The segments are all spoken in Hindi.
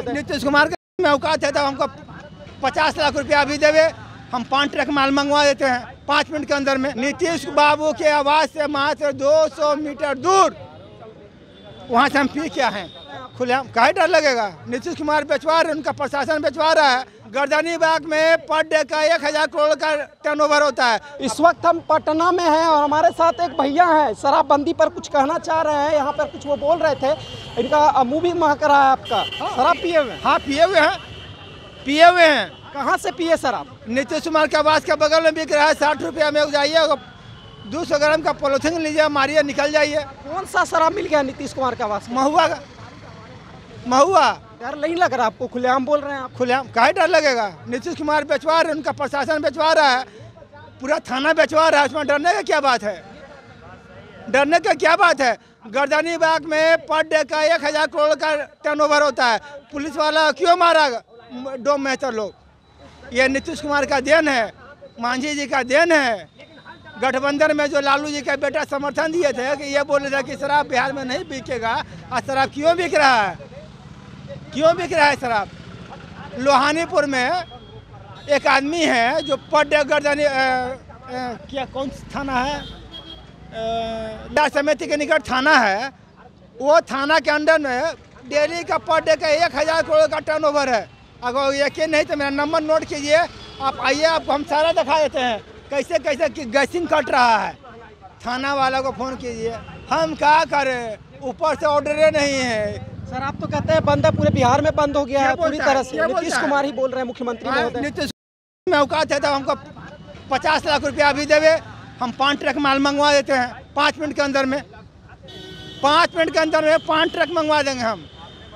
महोदय? नीतीश कुमार का औकात है तो हमको 50 लाख रुपया अभी देवे, हम 5 ट्रक माल मंगवा देते हैं 5 मिनट के अंदर में। नीतीश बाबू के आवास से मात्र 200 मीटर दूर वहाँ से हम पी क्या हैं खुलेआम, काहे डर लगेगा? नीतीश कुमार बेचवा रहे, उनका प्रशासन बेचवा रहा है। गर्दनी बाग में पर डे का 1000 करोड़ का टर्नओवर होता है। इस वक्त हम पटना में हैं और हमारे साथ एक भैया हैं, शराबबंदी पर कुछ कहना चाह रहे हैं। यहाँ पर कुछ वो बोल रहे थे, इनका मुंह भी महक रहा है आपका। शराब पिए हुए? हाँ पिए हुए हैं, पिए हुए हैं। कहाँ से पिए शराब? नीतीश कुमार के आवास के बगल में बिक रहा है, 60 रुपया में जाइए, 200 ग्राम का पॉलिथीन लीजिए, मारिए, निकल जाइए। कौन सा शराब मिल गया नीतीश कुमार के आवास? महुआ का, महुआ। डर नहीं लग रहा आपको? खुलेआम बोल रहे हैं आप। खुलेआम काहे डर लगेगा? नीतीश कुमार बेचवा रहे, उनका प्रशासन बेचवा रहा है, पूरा थाना बेचवा रहा है, उसमें डरने का क्या बात है? डरने का क्या बात है? गर्दनी बाग में पर डे का 1000 करोड़ का टर्नओवर होता है। पुलिस वाला क्यों मारा डोम मेहतर लोग? ये नीतीश कुमार का देन है, मांझी जी का देन है। गठबंधन में जो लालू जी का बेटा समर्थन दिए थे कि ये बोले थे कि शराब बिहार में नहीं बिकेगा, और शराब क्यों बिक रहा है? क्यों बिक रहा है शराब? लोहानीपुर में एक आदमी है जो पर डे गर्दनी क्या कौन थाना है, जिला समिति के निकट थाना है, वो थाना के अंडर में डेली का पर डे का 1000 करोड़ का टर्नओवर है। अगर यकीन नहीं तो मेरा नंबर नोट कीजिए, आप आइए, आपको हम सारा दिखा देते हैं कैसे कैसे कि गैसिंग कट रहा है। थाना वाला को फ़ोन कीजिए, हम क्या करें, ऊपर से ऑर्डर नहीं है। सर आप तो कहते हैं बंद है, पूरे बिहार में बंद हो गया है पूरी तरह से। नीतीश कुमार ही बोल रहे हैं, मुख्यमंत्री महोदय। नीतीश में औकात है तो हमको 50 लाख रुपया अभी देवे, हम 5 ट्रक माल मंगवा देते हैं 5 मिनट के अंदर में। 5 मिनट के अंदर में 5 ट्रक मंगवा देंगे हम।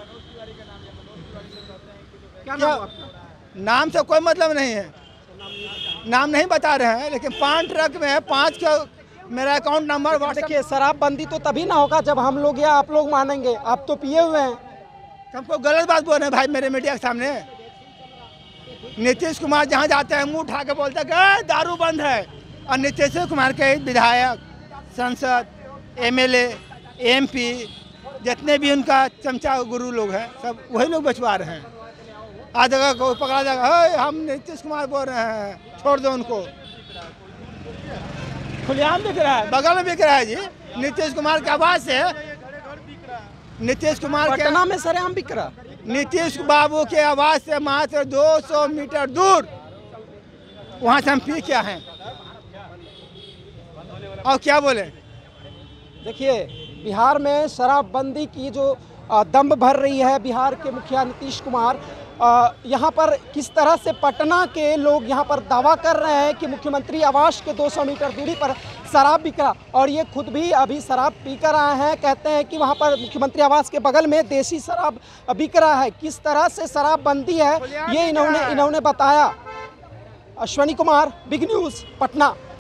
क्या नाम आपका? नाम से कोई मतलब नहीं है, नाम नहीं बता रहे हैं, लेकिन 5 ट्रक में 5 का मेरा अकाउंट नंबर। देखिए शराबबंदी तो तभी ना होगा जब हम लोग या आप लोग मानेंगे। आप तो पिए हुए हैं। हमको गलत बात बोल रहे हैं भाई मेरे मीडिया के सामने। नीतीश कुमार जहाँ जाते हैं मुंह उठा के बोलते हैं दारू बंद है, और नीतीश कुमार के विधायक, सांसद, MLA, MP जितने भी उनका चमचा गुरु लोग हैं, सब वही लोग बचवा रहे हैं। आज जगह को पकड़ा जाएगा, हम नीतीश कुमार बोल रहे हैं, छोड़ दो उनको। खुलेआम बिक रहा है, बगल में बिक रहा है जी। नीतीश कुमार के आवास से, नीतीश कुमार के पटना में सरेआम बिक रहा। नीतीश बाबू के आवास से मात्र 200 मीटर दूर वहाँ से हम पी क्या हैं और क्या बोले? देखिए बिहार में शराबबंदी की जो दम भर रही है बिहार के मुखिया नीतीश कुमार, यहाँ पर किस तरह से पटना के लोग यहाँ पर दावा कर रहे हैं कि मुख्यमंत्री आवास के 200 मीटर दूरी पर शराब बिक रहा, और ये खुद भी अभी शराब पी कर आए हैं। कहते हैं कि वहाँ पर मुख्यमंत्री आवास के बगल में देसी शराब बिक रहा है। किस तरह से शराबबंदी है ये इन्होंने बताया। Ashwani Kumar, Big News, Patna.